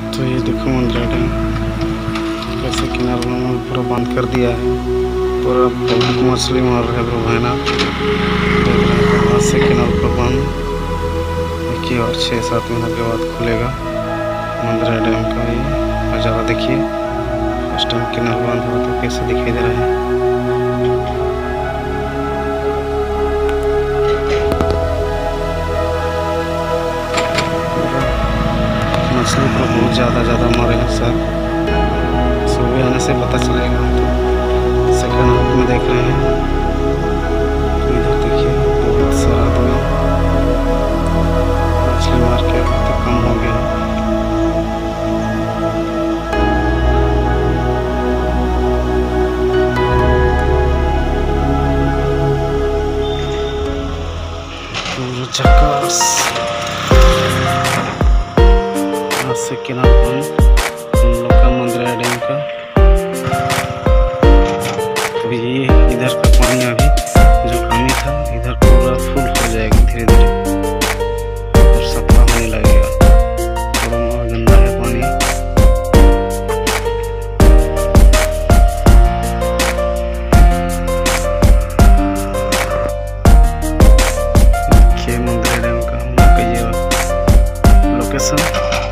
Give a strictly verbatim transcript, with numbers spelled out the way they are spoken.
तो ये देखो मंदिर डैम कैसे किनारे में पूरा बंद कर दिया है। पूरा पब्लिक मछली मार रहे हैं है ना, हाथ से किनारे पर बंद। देखिए और छः सात महीना के बाद खुलेगा मंदिर डैम का ये नज़ारा। देखिए उस टाइम किनारे बंद हुआ तो कैसे दिखाई दे रहा है। मछली पर बहुत ज़्यादा ज़्यादा मरे हैं सर। सुबह आने से पता चलेगा। तो सेकंड हाफ में देख रहे हैं, इधर देखिए बहुत सारा आदमी मछली मार के अब तक कम हो गया है। पूरा झकास से किनारे पर हम लोग का मंदिर डैम का। तो ये इधर का पानी अभी जो कमी था इधर पूरा फुल हो जाएगा धीरे धीरे और सफा होने लगेगा। थोड़ा गंदा है पानी। देखिए मंदिर डैम का हम लोग का ये लोकेशन।